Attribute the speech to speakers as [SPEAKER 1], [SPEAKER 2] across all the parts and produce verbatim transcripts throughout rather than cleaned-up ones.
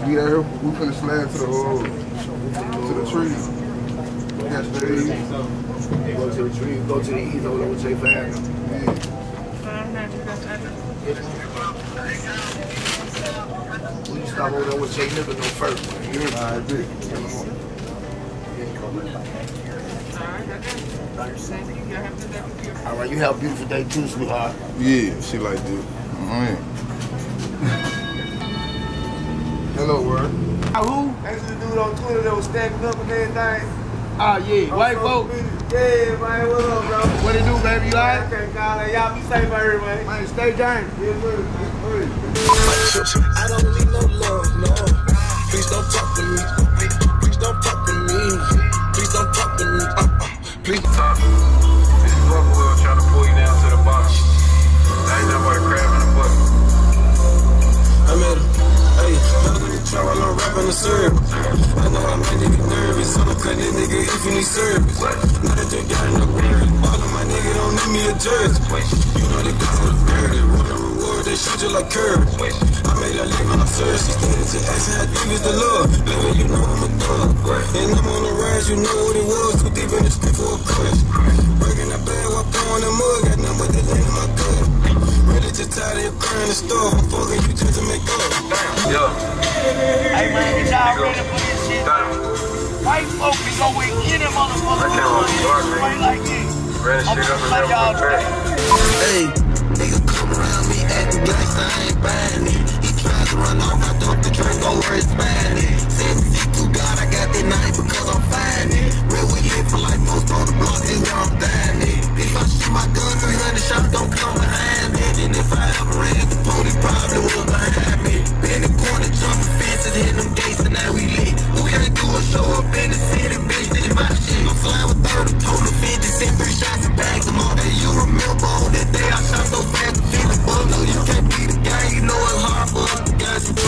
[SPEAKER 1] We out here, we finna slide to the uh, to the tree. Yes, please.
[SPEAKER 2] Go to the tree, go to the east, over there, take five. We stop over there with Jay Nigga no first.
[SPEAKER 1] You hear me? I did.
[SPEAKER 2] All right, you have a beautiful day too, sweetheart.
[SPEAKER 1] Yeah, she like this. Mm-hmm. Hello, word.
[SPEAKER 2] Uh, who?
[SPEAKER 3] That's the dude on Twitter that was stacking up and everything.
[SPEAKER 2] Ah, yeah, white folk.
[SPEAKER 3] Yeah, man, what up, bro?
[SPEAKER 2] What it do, baby? You alright?
[SPEAKER 3] I can't call it. Y'all be safe out here, man.
[SPEAKER 2] Man, stay down.
[SPEAKER 3] Yeah, man.
[SPEAKER 4] I don't need no love, no. Please don't talk to me. Please don't talk to me. Please don't talk to me. Uh, uh, please.
[SPEAKER 5] This is Rubber Wheel trying to pull you down to the bottom. That ain't nothing but a crab in the bucket.
[SPEAKER 4] I met him. Hey, I'm gonna try while I'm rapping the service. I know I made nigga nervous. I'm gonna cut this nigga if you need service. Now that they got enough word. All of my niggas don't need me a jersey. You know they got with a bird. They run a reward. They shoot you like curb. I made that lick on the surge. She started to ask how deep is the love. Baby, you know I'm a thug. And I'm on the rise. You know what it was. Too deep in the street for a crush. Breaking the bed while throwing the mug. Got nothing but the land in my gut. Ready to tie the car in the store. I'm fucking you just to make up.
[SPEAKER 5] Yeah.
[SPEAKER 2] Hey, man, get y'all ready for this shit. White folk can go with any motherfucker.
[SPEAKER 5] I can't hold the dark, man.
[SPEAKER 2] Straight like this.
[SPEAKER 5] Ran
[SPEAKER 2] I'm
[SPEAKER 5] shit up and
[SPEAKER 2] gonna
[SPEAKER 5] never
[SPEAKER 2] y'all
[SPEAKER 5] went back.
[SPEAKER 4] Hey, nigga come around me acting gangsta, I ain't buying it. He tries to run off, I dump the drink over his body. Said sick to God, I got that knife because I'm fine it. Real we live for like most on the block, is where I'm dying it. If I shoot my gun, three hundred shots don't come behind me. And if I ever ran, the police probably was behind me. Been in the corner, jumping fences, hitting them gates, and now we lit. Who can't do a show up in the city, bitch, this is my shit. I'm flying with thirty, total fifty, sent three shots and bags them all. Hey, you remember on that day I shot so fast, the feeling bug. No, you can't be the guy, you know it's hard for us to get some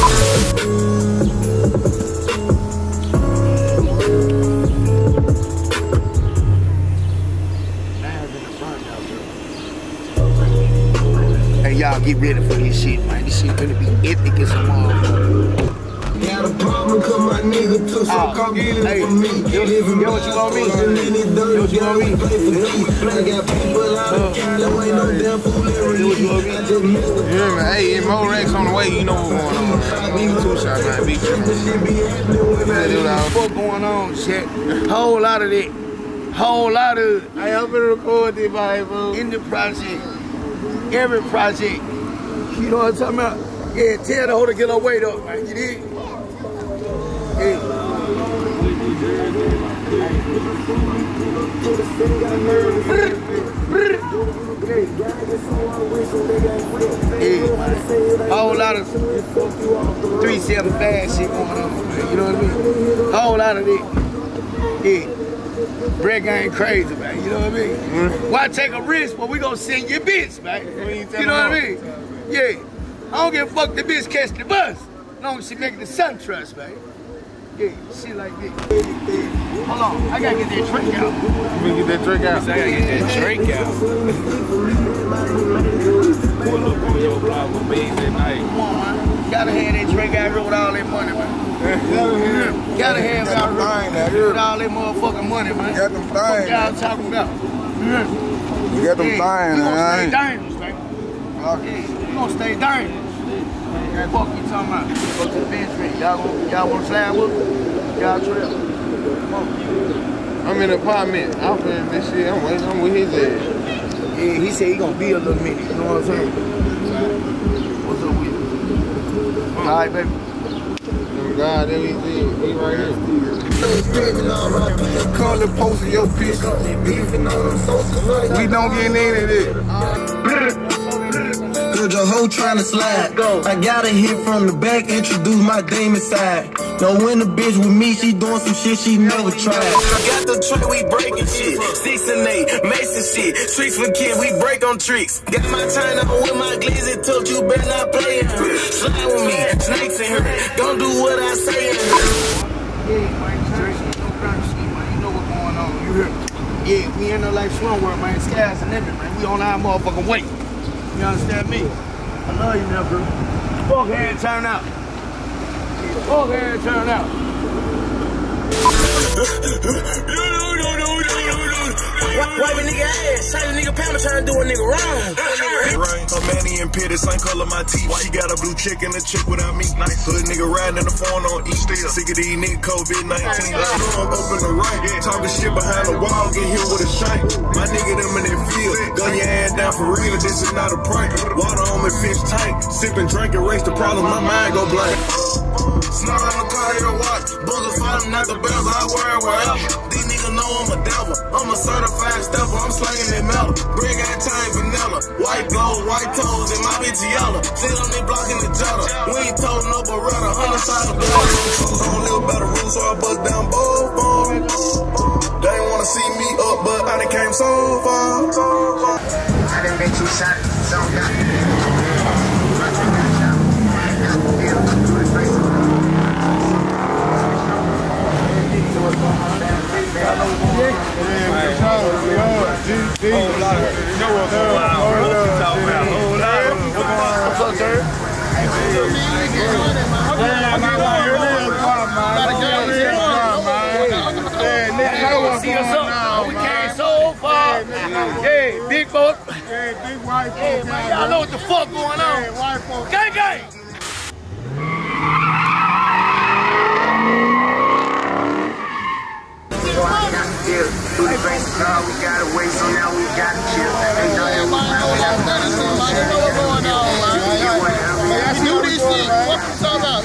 [SPEAKER 2] Hey, y'all get ready for this shit, man. This shit gonna be epic as a motherfucker.
[SPEAKER 4] got a problem, cause my nigga took some coke, get it from me.
[SPEAKER 2] Yo, yo, what you want me? Yo, what you want me?
[SPEAKER 4] I got people out of Cali, ain't no damn foolery. I just missed the
[SPEAKER 1] Yeah, man. Hey, if Mo Rex on the way, you know what's going on, man. Beat two shot, man. Beat two.
[SPEAKER 2] What's going on, shit? Whole lot of that. Whole lot of it.
[SPEAKER 3] Hey, I'm gonna record this, bro.
[SPEAKER 2] In the project. Every project. You know what I'm talking about? Yeah, tell the hoe to get her weight up, man. You dig? Yeah. Yeah. Whole lot of three seven bad shit going on, man. You know what I mean? Whole lot of that. Yeah. Bread ain't crazy, man. You know what I mean? Mm-hmm. Why take a risk when we gonna send your bitch, man? You know what I mean? Yeah. I don't give a fuck the bitch catch the bus. As long as she making the sun trust, man. Yeah, shit like this. Hold on, I gotta get that drink out.
[SPEAKER 1] You can get that drink out.
[SPEAKER 3] I gotta get that drink out. Pull up on your block with me that night.
[SPEAKER 2] Come on, man. Gotta have that drink out here with all that money, man. Gotta have it out here with all that motherfucking money, man.
[SPEAKER 1] Got them things.
[SPEAKER 2] What y'all talking about?
[SPEAKER 1] You got them things, man.
[SPEAKER 2] We gonna stay dangerous, man. Yeah, we gonna stay dangerous. What the fuck you talking about? Go to the bench drink. Y'all y'all wanna slide with me? Y'all trip. Come on.
[SPEAKER 1] I'm in the apartment. I'm finna this shit. I'm waiting. I'm with his ass.
[SPEAKER 2] Yeah, he said he gonna be a little minute. You know what I'm saying? What's up with you? All right, baby.
[SPEAKER 1] God, there he is. He right here.
[SPEAKER 4] Call it posting your bitch.
[SPEAKER 1] We don't get into this.
[SPEAKER 4] Good, your hoe tryna slide. I got a hit from the back, introduce my demon side. Know when the bitch with me, she doing some shit she never tried. I got the trick, we breaking shit. Six and eight, Mason shit. Streets for kids, we break on tricks. Got my turn on with my glizzy, told you better not play in her. Slide with me, snakes in her. Don't do what I say in her.
[SPEAKER 2] Yeah, man, no crime shit, man. You know what's going on. You hear me? Yeah, we in there like swim world, man. Skies and everything, man. We on our motherfucking way. You understand me? I love you now, bro. Fuck hand turn out. Yeah, Oh, man, turn out.
[SPEAKER 4] Wipe a nigga ass, shot a nigga pound trying to do a nigga wrong.
[SPEAKER 6] A manny and pitted, same color my teeth. She got a blue chick and a chick without me. Nice hood nigga riding in the phone on E. Sick of these niggas COVID nineteen. I know I'm up in the right, talking shit behind the wall, get hit with a shank. My nigga them in that field, gun your ass down for real. This is not a prank. Water on me, fish tank, sipping, drink, erase the problem. My mind go blank. Snort on the car here, watch. Bullets falling out the bells, I wear it wherever. These niggas know I'm a devil. I'm a certified stepper, I'm slanging that metal. Brick got time vanilla. White gold, white toes, and my bitch yellow. Sit on they blocking the jello. We ain't told no Beretta, hundred side of blood. I don't live by the rules, so I bust down both bones. They ain't wanna see me up, but I done came so far.
[SPEAKER 4] I done bet you shot, so
[SPEAKER 2] See us up. We came so far. Hey, big boat.
[SPEAKER 7] Hey, big white
[SPEAKER 2] Hey,
[SPEAKER 7] folks.
[SPEAKER 2] man, y'all know what the fuck going on.
[SPEAKER 7] Hey, white folks.
[SPEAKER 2] Gang, gang.
[SPEAKER 4] Through the face of God, we got to wait, so now we got to chill. Ain't nothing we
[SPEAKER 7] going on, man. I do this shit. What you talking about?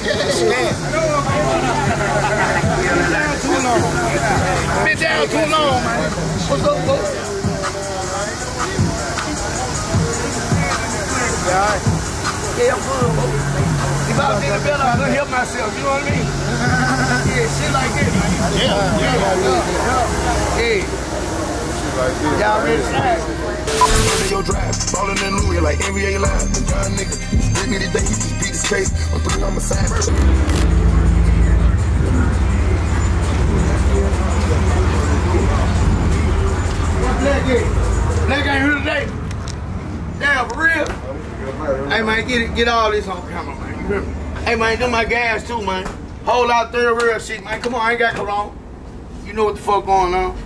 [SPEAKER 2] Been down too long, man. What's up, folks? Yeah, I'm good, folks. If I be the better, I could help myself, you know what I mean? Yeah, shit like this, man. Yeah, yeah, yeah. Yeah. Y'all ready to slide?
[SPEAKER 6] Your drive, ballin' in Louis like N B A Live. The young nigga, with me today, he just beat his case. I'm three on my side.
[SPEAKER 2] Black ain't, Black ain't here today. Damn, for real? Hey, man, get it, get all this on camera, man. You hear me? Hey, man, do my gas too, man. Whole lot of third real shit, man. Come on, I ain't got corona. You know what the fuck going on.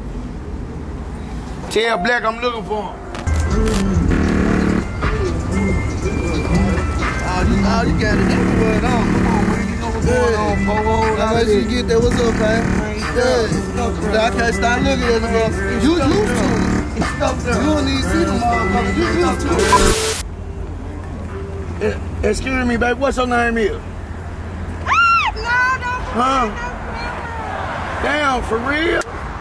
[SPEAKER 2] Tell Black I'm looking for him.
[SPEAKER 7] Oh, you, oh, you got it everywhere on. Come on, man. You know what's going on, Bobo. How much you get there? What's up, man? Yeah. I can't stop looking at the motherfucker. You used to it. You don't need to see the motherfucker. You used to it.
[SPEAKER 2] Eh, excuse me, baby. What's your name here? Huh? Damn, for real?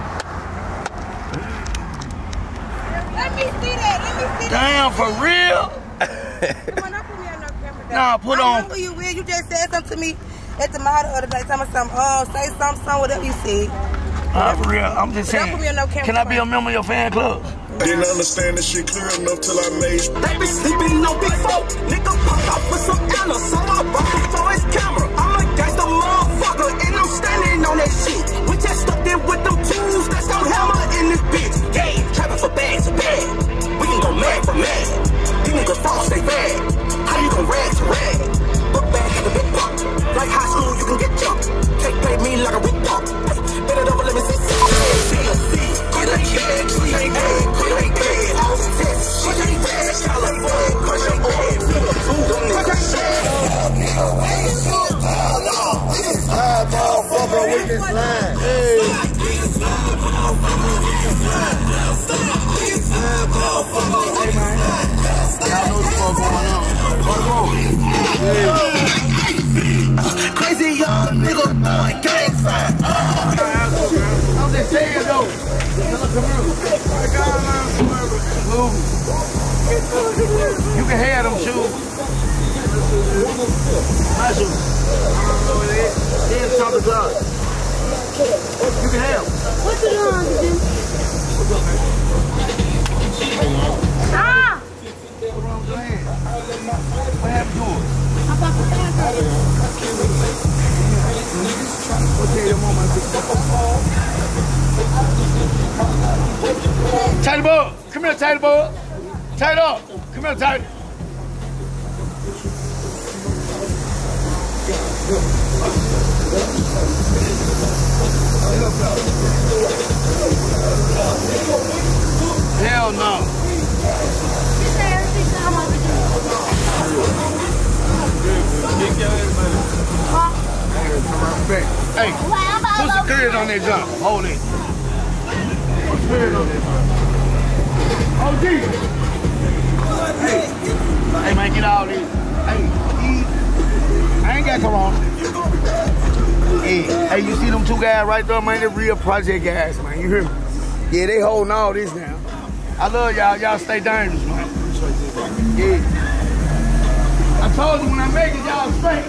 [SPEAKER 8] Let me see that. Let me see
[SPEAKER 2] Damn,
[SPEAKER 8] that.
[SPEAKER 2] for real?
[SPEAKER 8] Come on, don't put me on no camera.
[SPEAKER 2] Nah, put
[SPEAKER 8] I
[SPEAKER 2] on.
[SPEAKER 8] know who you will. You just said something to me at the mall the other day. Tell me something. Oh, say something, something, whatever you said.
[SPEAKER 2] Nah, for real. I'm just
[SPEAKER 8] Don't
[SPEAKER 2] saying.
[SPEAKER 8] put me on no camera.
[SPEAKER 2] Can I be a member of your fan club?
[SPEAKER 6] Didn't understand this shit clear enough till I made.
[SPEAKER 4] They be sleeping on big folk. Nigga popped off with some Anna, so I brought it for his camera. I'm a gangsta motherfucker, and I'm standing on that shit. We just stuck in with them tools, that's gon' hammer in this bitch. Yeah, trapping for bad to bad. We can go mad for mad. These niggas false, they bad. How you gon' rag to rag? Book bag at the big pop. Like high school, you can get jumped. Take play me like a Rick Dog. Bend it over, let me see. See, see. Quit like bad, she ain't bad. Quit like bad. I was a test. She ain't bad. California, crush ain't bad. Feel a fool, them niggas bad.
[SPEAKER 7] Slide, motherfucker, with this line. Hey.
[SPEAKER 2] Y'all know what the fuck going on. What's wrong?
[SPEAKER 4] Crazy young nigga, boy, gang sign.
[SPEAKER 2] I'm just saying though. You can have them shoes. My shoes. Here's something good. You can have them.
[SPEAKER 8] What's it on, Jim? Ah!
[SPEAKER 2] What happened to us?
[SPEAKER 8] I'm about to pass it.
[SPEAKER 2] Okay, your mama. Tight ball. Come here, tight ball. Tight up. Come here, tight. Hell no. Hey, put some threads on that jump. Hold it. Put some threads on that jump. Oh, Jesus. Hey, hey, man, get all this. Hey, I ain't got corona. Hey, hey, you see them two guys right there, man? They're real project guys, man. You hear me? Yeah, they holding all this now. I love y'all. Y'all stay dangerous, man. Yeah. I told you when I make it, y'all straight.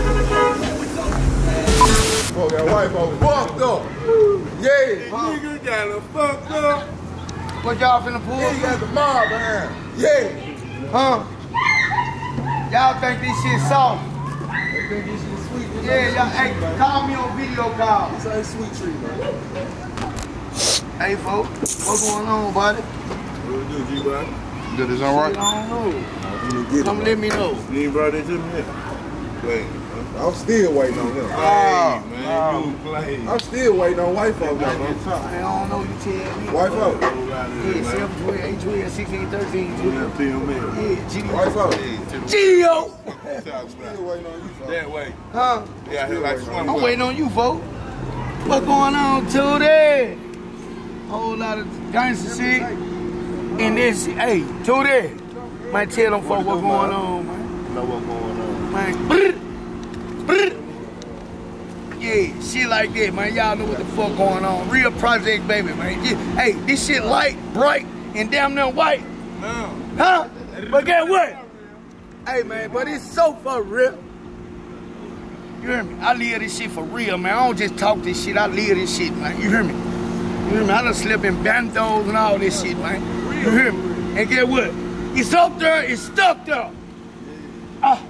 [SPEAKER 9] Oh, that wife all fucked up. Yeah.
[SPEAKER 1] Huh? Nigga got her fucked up.
[SPEAKER 2] What y'all finna pull?
[SPEAKER 9] Yeah, you got the mob behind. Yeah.
[SPEAKER 2] Huh? Y'all think this shit soft?
[SPEAKER 9] They think this shit sweet.
[SPEAKER 2] Yeah, y'all, hey, call me on video call.
[SPEAKER 9] This ain't sweet treat, man.
[SPEAKER 2] Hey, folks, what's going on, buddy?
[SPEAKER 9] What do, G-Boy?
[SPEAKER 1] Good as all right?
[SPEAKER 2] I don't know.
[SPEAKER 9] You get
[SPEAKER 2] Come
[SPEAKER 9] it,
[SPEAKER 2] let me know.
[SPEAKER 9] You ain't brought that to me yet? Wait. I'm still waiting on him.
[SPEAKER 1] Oh, man, you play.
[SPEAKER 9] I'm still waiting on white folk, though, bro.
[SPEAKER 2] I don't know, you tell me.
[SPEAKER 9] White folk.
[SPEAKER 2] Yeah, seven, twelve, eight, twelve, sixteen, thirteen, twelve. Yeah, G.
[SPEAKER 9] White folk.
[SPEAKER 2] Gio!
[SPEAKER 9] Still waiting on you, folk.
[SPEAKER 1] That way.
[SPEAKER 2] Huh?
[SPEAKER 1] Yeah, I hear like swim.
[SPEAKER 2] I'm waiting on you, folks. What's going on today? Whole lot of gangster shit. And this, hey, today. Might tell them folks what's going on, man.
[SPEAKER 9] Know what's going on.
[SPEAKER 2] Man, brr, brr. Yeah, shit like that, man. Y'all know what the fuck going on. Real project, baby, man. Yeah. Hey, this shit light, bright, and damn near white.
[SPEAKER 1] No.
[SPEAKER 2] Huh? But guess what? Hey, man, but it's so for real. You hear me? I live this shit for real, man. I don't just talk this shit. I live this shit, man. You hear me? You hear me? I done slept in bandos and all this shit, man. You hear me? And guess what? It's up there, it's stuck there. Ah.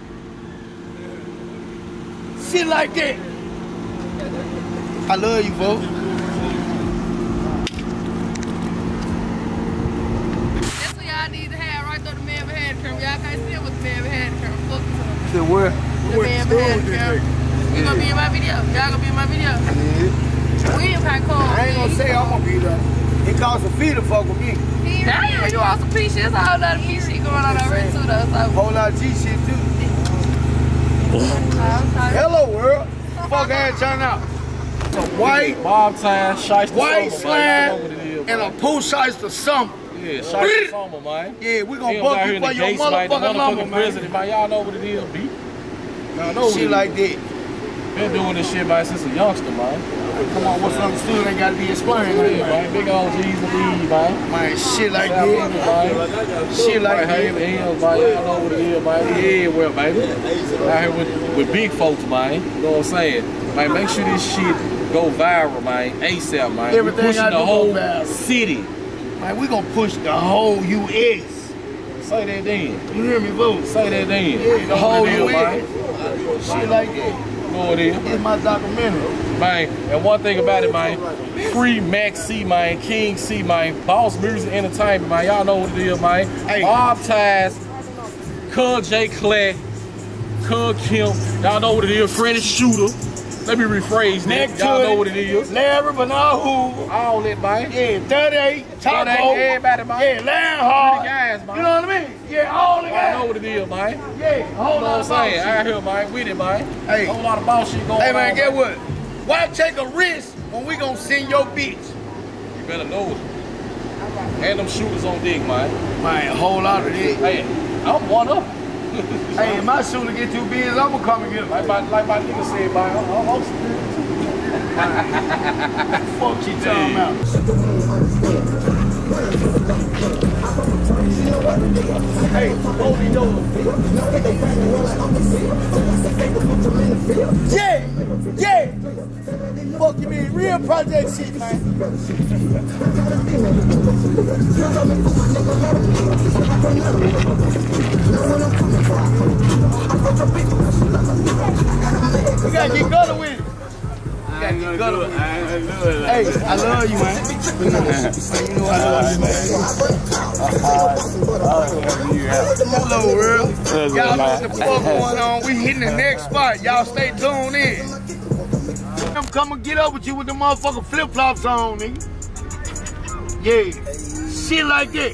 [SPEAKER 2] Shit like that. I love you, folks.
[SPEAKER 10] That's what y'all need to have right there, the man behind the camera. Y'all can't see it with the man behind the camera. Fuck it.
[SPEAKER 2] The where?
[SPEAKER 10] The man behind the camera. You gonna be in my video? Y'all gonna be in my video?
[SPEAKER 2] Yeah.
[SPEAKER 10] We in Pine
[SPEAKER 2] I ain't gonna say I'm gonna be there. It costs a fee to fuck with me.
[SPEAKER 10] Damn, you on some P shit. There's a whole lot of P shit going on over here too, though. So.
[SPEAKER 2] Whole lot of G shit too. Hello world. Fuck ass turn out. A white,
[SPEAKER 3] Bob time, shiesty
[SPEAKER 2] white
[SPEAKER 3] summer,
[SPEAKER 2] slime
[SPEAKER 3] man. You know what it is,
[SPEAKER 2] and a
[SPEAKER 3] man.
[SPEAKER 2] pool shiesty summer.
[SPEAKER 3] Yeah, shiesty summer, man.
[SPEAKER 2] Yeah, we
[SPEAKER 3] He
[SPEAKER 2] gonna
[SPEAKER 3] was
[SPEAKER 2] buck
[SPEAKER 3] out
[SPEAKER 2] you
[SPEAKER 3] here in
[SPEAKER 2] for
[SPEAKER 3] the
[SPEAKER 2] your
[SPEAKER 3] gates, man. The
[SPEAKER 2] motherfucking number,
[SPEAKER 3] motherfucking
[SPEAKER 2] man.
[SPEAKER 3] president, man. Y'all know what it is, B. Y'all know what
[SPEAKER 2] Shit
[SPEAKER 3] it
[SPEAKER 2] like
[SPEAKER 3] is.
[SPEAKER 2] that.
[SPEAKER 3] Been doing this shit, man, since a youngster, man.
[SPEAKER 2] Come on, what's understood ain't gotta be explained,
[SPEAKER 3] Yeah,
[SPEAKER 2] man.
[SPEAKER 3] man. Big old G's and D's, man.
[SPEAKER 2] Man, shit like
[SPEAKER 3] Shout out,
[SPEAKER 2] that.
[SPEAKER 3] man.
[SPEAKER 2] Shit like
[SPEAKER 3] Right here,
[SPEAKER 2] that.
[SPEAKER 3] hills, man. Y'all know what it is, man. Yeah, well, baby. Out here with, with big folks, man. You know what I'm saying? Man, make sure this shit go viral, man. ASAP, man.
[SPEAKER 2] Everything
[SPEAKER 3] We pushing
[SPEAKER 2] I
[SPEAKER 3] the
[SPEAKER 2] do
[SPEAKER 3] whole
[SPEAKER 2] go viral.
[SPEAKER 3] city.
[SPEAKER 2] Man, we gonna push the whole U S.
[SPEAKER 3] Say that then.
[SPEAKER 2] You hear me, boo?
[SPEAKER 3] Say that then.
[SPEAKER 2] Yeah, the
[SPEAKER 3] Know
[SPEAKER 2] whole
[SPEAKER 3] what it is,
[SPEAKER 2] U
[SPEAKER 3] man.
[SPEAKER 2] S. Shit like that.
[SPEAKER 3] You know what it is.
[SPEAKER 2] It's my documentary.
[SPEAKER 3] Man, and one thing about it, man, free Max C, man, King C, man, Boss Music Entertainment, man. Y'all know what it is, man.
[SPEAKER 2] Hey.
[SPEAKER 3] Bob Ties, Cub J. Clay, Cub Kim. Y'all know what it is. Freddy Shooter. Let me rephrase that. Y'all know what it is.
[SPEAKER 2] Larry Bernard Hoover.
[SPEAKER 3] All that, man.
[SPEAKER 2] Yeah, thirty-eight, Taco.
[SPEAKER 3] Everybody, man.
[SPEAKER 2] Yeah, Larry Hard.
[SPEAKER 3] Pretty guys, man.
[SPEAKER 2] You know what I mean? Yeah, all the
[SPEAKER 3] Y'all
[SPEAKER 2] guys.
[SPEAKER 3] know what it is, man.
[SPEAKER 2] Yeah, a
[SPEAKER 3] You
[SPEAKER 2] whole
[SPEAKER 3] know
[SPEAKER 2] lot
[SPEAKER 3] what I'm
[SPEAKER 2] of
[SPEAKER 3] saying?
[SPEAKER 2] bullshit.
[SPEAKER 3] Out here, man, with it, man.
[SPEAKER 2] Hey.
[SPEAKER 3] A whole lot of boss shit going on.
[SPEAKER 2] Hey, man, get
[SPEAKER 3] man.
[SPEAKER 2] what? Why take a risk when we gonna send your bitch?
[SPEAKER 3] You better know it. And them shooters on dick, man.
[SPEAKER 2] Man, a whole lot of this.
[SPEAKER 3] Hey, I'm one of them.
[SPEAKER 2] Hey, if my shooter get too busy, I'm gonna come and get him.
[SPEAKER 3] Like my, like my nigga said, man, I'm, I'm, I'm
[SPEAKER 2] Fuck you talking about. Hey, hold me door. Yeah, yeah. Fuck you mean, real project shit, man. We gotta get gutter with it.
[SPEAKER 1] I ain't gonna do it. I ain't gonna do it.
[SPEAKER 2] Hey, I love you, man. You know I love you, man. Hello, world. Y'all know what the fuck going on. We hitting the next spot. Y'all stay tuned in. I'm coming get up with you with the motherfucking flip-flops on, nigga. Yeah. Shit like that.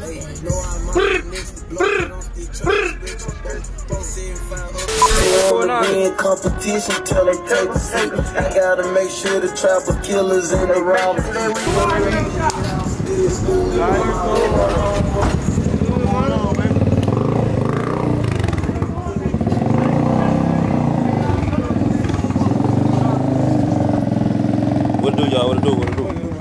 [SPEAKER 4] In competition till they take the seat. I gotta make sure the trapper killers in the round.
[SPEAKER 11] What do y'all? What do? What do?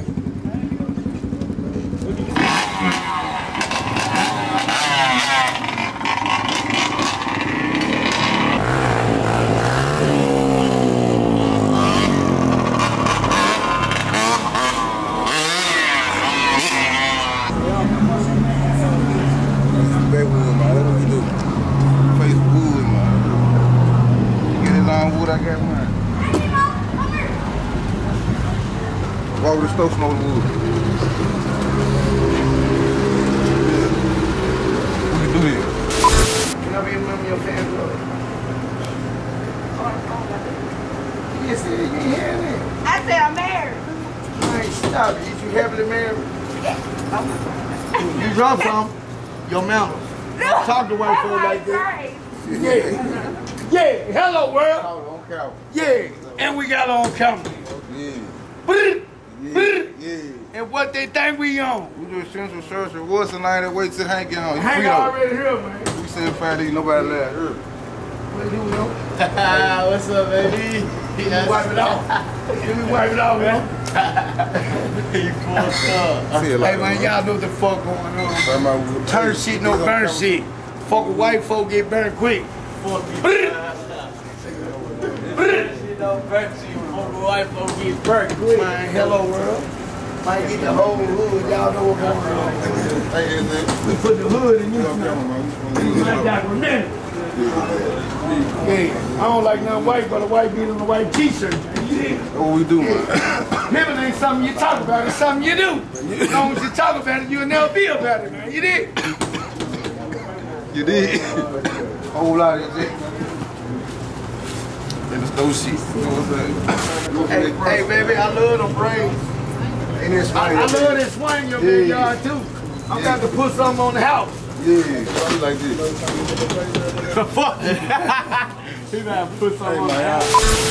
[SPEAKER 9] Walk with the stove smoke wood. What you do here?
[SPEAKER 2] Can I be a member of your fan club? Yes, you ain't hearing that.
[SPEAKER 8] I said I'm married.
[SPEAKER 2] Man, stop it. Is you happily married? You drop some, your manners. Don't talk to white folks like that. Yeah. Yeah. Hello, world. Yeah. And we got on camera.
[SPEAKER 9] Yeah.
[SPEAKER 2] Yeah, yeah. And what they think we on?
[SPEAKER 9] We do essential search. What's the line that wait till Hank on?
[SPEAKER 2] Hank already here, man.
[SPEAKER 9] We said Friday, nobody left here.
[SPEAKER 2] What do you know?
[SPEAKER 12] What's up, baby?
[SPEAKER 2] Let me wipe it off. Let me wipe it off, man.
[SPEAKER 12] You fucked up.
[SPEAKER 2] Hey, man, y'all know what the fuck going on. Turn shit, no burn shit. Fuck with white folk, get burned quick.
[SPEAKER 12] Fuck you. Don't burn shit. White folk get burnt quick.
[SPEAKER 2] Man, hello world. Might get the whole hood. Y'all know what's going on. We put the hood in you. Like that, remember? Yeah, I don't like nothing white but a white beat on a white t-shirt.
[SPEAKER 9] What we do, man?
[SPEAKER 2] Remember, ain't something you talk about, it's something you do. As long as you talk about it, you'll never be about it, man. You did?
[SPEAKER 9] You did? A whole lot of it. And it's those shit. You know what I'm saying?
[SPEAKER 2] Hey, hey, baby, I love them braids.
[SPEAKER 9] And it's
[SPEAKER 2] I, I love this swing your big yard too. I'm
[SPEAKER 9] yeah.
[SPEAKER 2] got to put something on the house.
[SPEAKER 9] Yeah, something like this.
[SPEAKER 2] The fuck? He got to put something hey, on the house.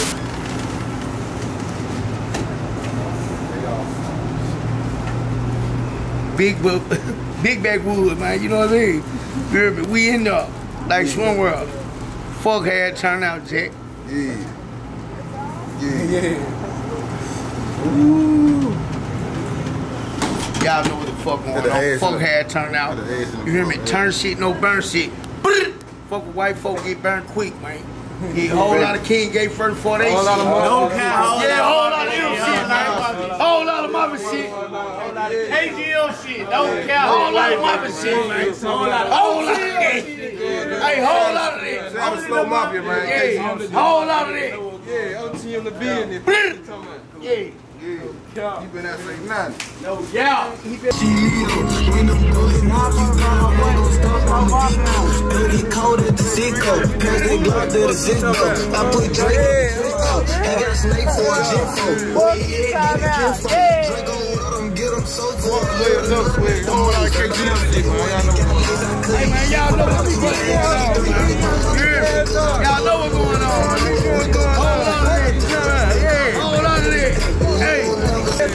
[SPEAKER 2] Big, big backwood, man. You know what I mean? We in there like Swim World. Fuck how it turned out, Jack.
[SPEAKER 9] Yeah. Yeah.
[SPEAKER 2] Yeah. Ooh. Y'all know what the fuck going on. Fuck how it turned out. You hear me? Turn shit, no burn shit. Fuck with white folk get burned quick, man. Yeah, a whole lot of King gave first before they shit.
[SPEAKER 12] Don't count.
[SPEAKER 2] Yeah, a whole lot of M shit, man. A whole lot of mama shit.
[SPEAKER 12] K G L shit. Don't count.
[SPEAKER 2] A whole lot of mama shit, man. A whole lot of that. Hey, whole lot of that.
[SPEAKER 9] I'm a slow mafia, man.
[SPEAKER 2] Yeah, whole lot of that.
[SPEAKER 12] Yeah, O T M the business.
[SPEAKER 2] Yeah.
[SPEAKER 9] Yeah. You been out saying nothing.
[SPEAKER 12] No, yeah.
[SPEAKER 4] When them bullets knock you down, when them stuff on the deco. Dirty cold at the Zico, cause they block to the Zico. I put Drake on the Zico, I got a snake for a Jimbo.
[SPEAKER 8] What you talking about? Yeah.
[SPEAKER 4] Draco, let them get them so far.
[SPEAKER 2] Hey man, y'all know what's going on, man. Y'all know what's going on. Hold on to that. Yeah. Hold on to that. Hey. Hold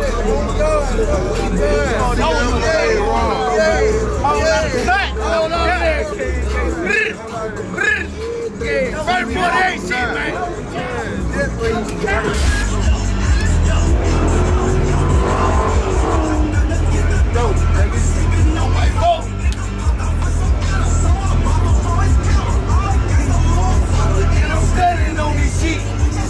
[SPEAKER 2] on to that. Yeah. Right for that shit, man. Go, nigga. No white folk. And I'm studying on this shit.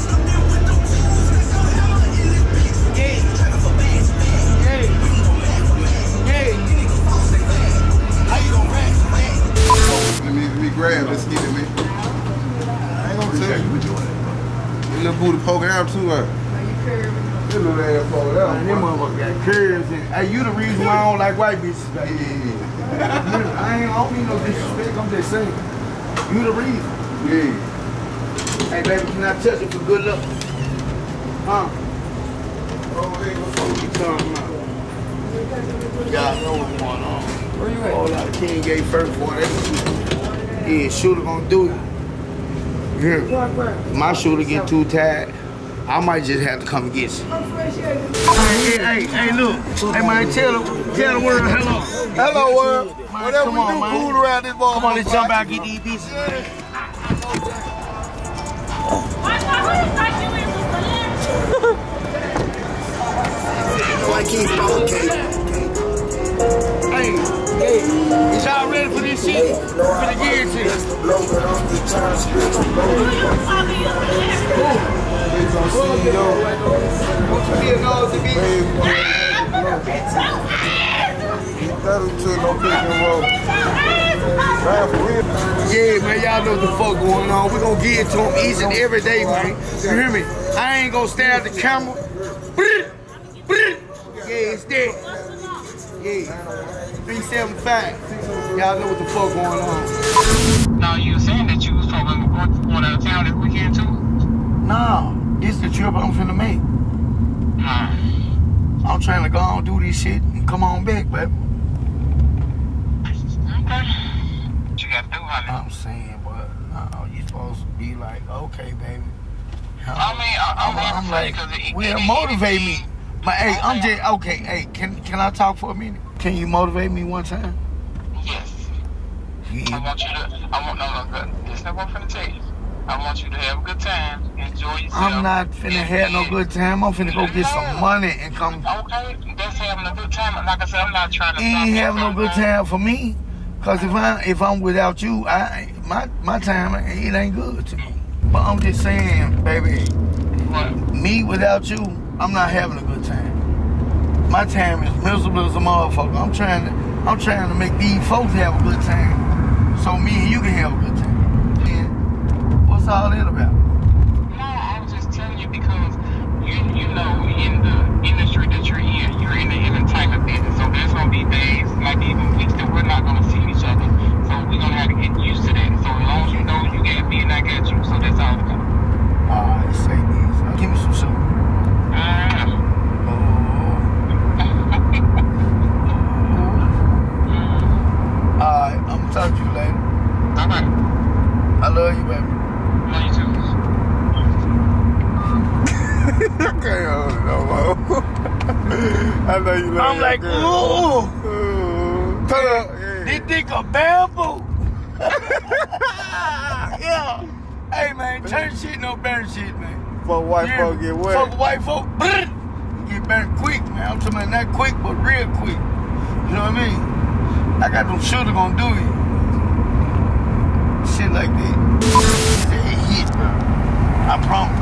[SPEAKER 2] Yeah. Yeah. Yeah. How you gonna rap?
[SPEAKER 9] Let me, let me grab this skinny, man. I ain't gonna tell you. That little booty poking out too, right? That little ass poking out.
[SPEAKER 2] Man, them motherfuckers got curves in. Hey, you the reason why I don't like white bitches, baby. Yeah. I ain't, I don't mean no disrespect, I'm just saying. You the reason.
[SPEAKER 9] Yeah.
[SPEAKER 2] Hey, baby, can I touch it for good luck? Huh? Oh, hey, what's you talking about? Y'all know what's going on. Where you at? Whole lot of King Gate first for that. Yeah, shooter gonna do it. Yeah. My shooter get too tired. I might just have to come and get you. Hey, hey, hey, look. Hey, man, tell the, tell the world hello.
[SPEAKER 9] Hello, world.
[SPEAKER 2] Man,
[SPEAKER 9] Whatever
[SPEAKER 2] come
[SPEAKER 9] we
[SPEAKER 2] on,
[SPEAKER 9] do,
[SPEAKER 2] man.
[SPEAKER 9] cool around this ball.
[SPEAKER 2] Come on, let's jump out and get these pieces, man. Hey, hey, is y'all ready for this shit? For the gear shit. Yeah, man, y'all know what the fuck going on. We gonna get it to them each and every day, man. You hear me? I ain't gonna stare at the camera. Yeah, it's that. Yeah. three seven five. Y'all know what the fuck going on.
[SPEAKER 13] Now, you were saying that you was probably going out of town this weekend, too?
[SPEAKER 2] Nah, this the trip I'm finna make.
[SPEAKER 13] Nah.
[SPEAKER 2] I'm trying to go on do this shit and come on back, baby.
[SPEAKER 13] Okay. What you gotta do, honey?
[SPEAKER 2] I'm saying, but no, you supposed to be like, okay, baby.
[SPEAKER 13] I mean, I, I'm,
[SPEAKER 2] I'm, I'm like,
[SPEAKER 13] it,
[SPEAKER 2] well,
[SPEAKER 13] it,
[SPEAKER 2] motivate
[SPEAKER 13] it,
[SPEAKER 2] me. But hey, I'm just, okay, hey, can can I talk for a minute? Can you motivate me one time?
[SPEAKER 13] Yes.
[SPEAKER 2] Yeah.
[SPEAKER 13] I want you to, I want, no, no, no, this is what I'm finna tell you. I want you to have a good time, enjoy yourself.
[SPEAKER 2] I'm not finna have no good time. I'm finna go get some money and come.
[SPEAKER 13] Okay, that's having a good time. Like I said, I'm not trying to.
[SPEAKER 2] It ain't having no good time for me. Cause if I if I'm without you, I my my time it ain't good to me. But I'm just saying, baby,
[SPEAKER 13] what?
[SPEAKER 2] Me without you, I'm not having a good time. My time is miserable as a motherfucker. I'm trying to I'm trying to make these folks have a good time, so me and you can have a good time. And what's all that about?
[SPEAKER 13] No, I was just telling you because you you know in the industry that you're in, you're in the entertainment business, so there's gonna be days, like even weeks that we're not gonna see each other. So we're gonna have to get used to that. So as long as you know you got me and I got you, so that's all we got.
[SPEAKER 2] Alright, say this. Give me some sugar.
[SPEAKER 13] Uh,
[SPEAKER 2] Alright, I'm gonna talk to you later.
[SPEAKER 13] Alright.
[SPEAKER 2] I love you, baby.
[SPEAKER 13] Love you too.
[SPEAKER 9] I can't hold it no more. I know you love
[SPEAKER 2] I'm
[SPEAKER 9] that
[SPEAKER 2] like,
[SPEAKER 9] girl.
[SPEAKER 2] ooh.
[SPEAKER 9] Ooh. Turn up. Yeah.
[SPEAKER 2] This dick a bamboo. Yeah. Hey, man, turn shit no burn shit, man.
[SPEAKER 9] Fuck white
[SPEAKER 2] Yeah.
[SPEAKER 9] folk get wet.
[SPEAKER 2] Fuck white folk. Get burned quick, man. I'm talking about not quick, but real quick. You know what I mean? I got them shooter gonna do it. Shit like that. Say hit, bro. I promise.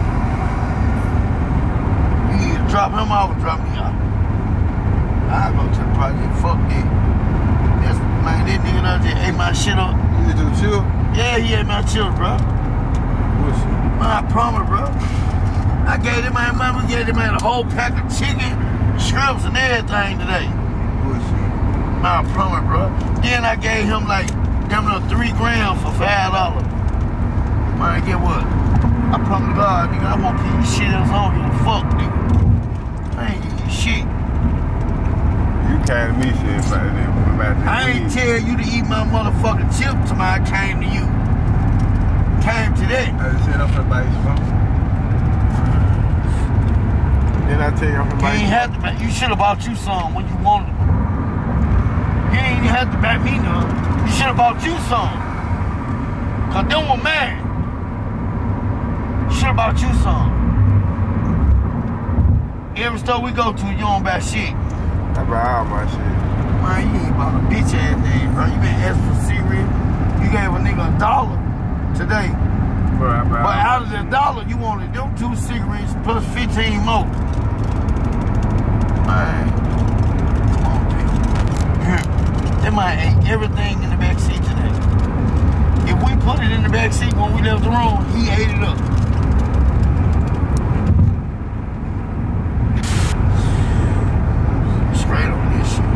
[SPEAKER 2] You need to drop him off or drop me off. I'll go to the project. Fuck that. That's, man, that nigga out there ate my shit up.
[SPEAKER 9] You need to chill?
[SPEAKER 2] Yeah, he ate my chill, bro.
[SPEAKER 9] Bullshit.
[SPEAKER 2] Man, I promise, bro. I gave him my mama, gave him a whole pack of chicken, shrimps, and everything today.
[SPEAKER 9] Bullshit.
[SPEAKER 2] Man, I promise, bro. Then I gave him like, damn near three grams for five dollars. Man, get what? I promise God, nigga, I won't keep you shit else on you. Fuck, nigga. I ain't give you shit.
[SPEAKER 9] You came to me shit about that. About that
[SPEAKER 2] I ain't
[SPEAKER 9] weed.
[SPEAKER 2] tell you to eat my motherfucking chip till I came to you. Came to that.
[SPEAKER 9] I just said I'm finna buy you some. Then I tell you I'm finna
[SPEAKER 2] You
[SPEAKER 9] buy
[SPEAKER 2] ain't
[SPEAKER 9] you
[SPEAKER 2] have to back. You should have bought you some when you wanted them. You ain't even have to back me none. You should have bought you some. Cause them were mine. You should have bought you some. Every store we go to, you don't buy shit.
[SPEAKER 9] I buy all my shit.
[SPEAKER 2] Man, you ain't bought a bitch ass thing, bro. You been asking for cereal. You gave a nigga a dollar today.
[SPEAKER 9] Bro, I buy
[SPEAKER 2] But
[SPEAKER 9] all
[SPEAKER 2] out of the dollar, you wanted them two cigarettes plus fifteen more. Man, come on, baby. They might ate everything in the back seat today. If we put it in the back seat when we left the room, he ate it up. Straight on this shit.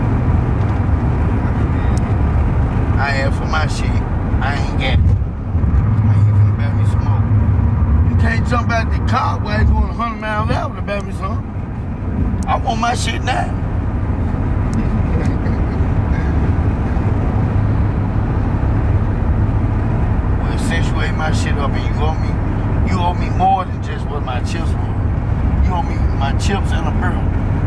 [SPEAKER 2] I have for my shit. I ain't got it. I ain't finna buy me some more. You can't jump out the car while you going one hundred miles I want my shit now. Well, since you ate my shit up and you owe me, you owe me more than just what my chips were. You owe me my chips and a burger.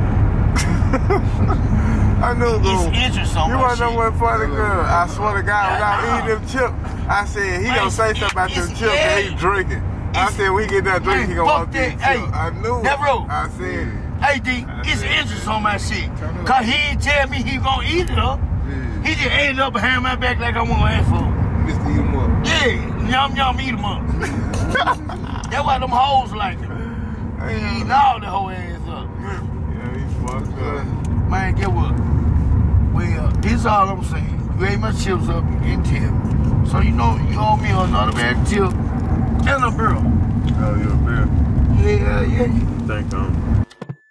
[SPEAKER 9] I knew it was
[SPEAKER 2] It's interest on
[SPEAKER 9] You
[SPEAKER 2] my
[SPEAKER 9] wanna know
[SPEAKER 2] shit.
[SPEAKER 9] what funny, girl? I swear to God, when I was eating them chips, I said, he gonna say something about them chips and he drinking. I said, we get that drink, he gonna want these chips. I knew it.
[SPEAKER 2] Never.
[SPEAKER 9] I said,
[SPEAKER 2] Hey, D, it's interest on my shit. Cause he didn't tell me he gonna eat it up. He just ate it up behind my back like I want to ask for.
[SPEAKER 9] Mister Eat 'em up.
[SPEAKER 2] Yeah, yum yum eat 'em up. That's why them hoes like it. He eating all the whole ass up.
[SPEAKER 9] Yeah, he's fucked up.
[SPEAKER 2] Man, get what? Well, this all I'm saying. You ate my chips up and tip. So you know you owe me another bag of chips and a burger.
[SPEAKER 9] Oh, you're a bear.
[SPEAKER 2] Yeah, yeah.
[SPEAKER 9] Thank you.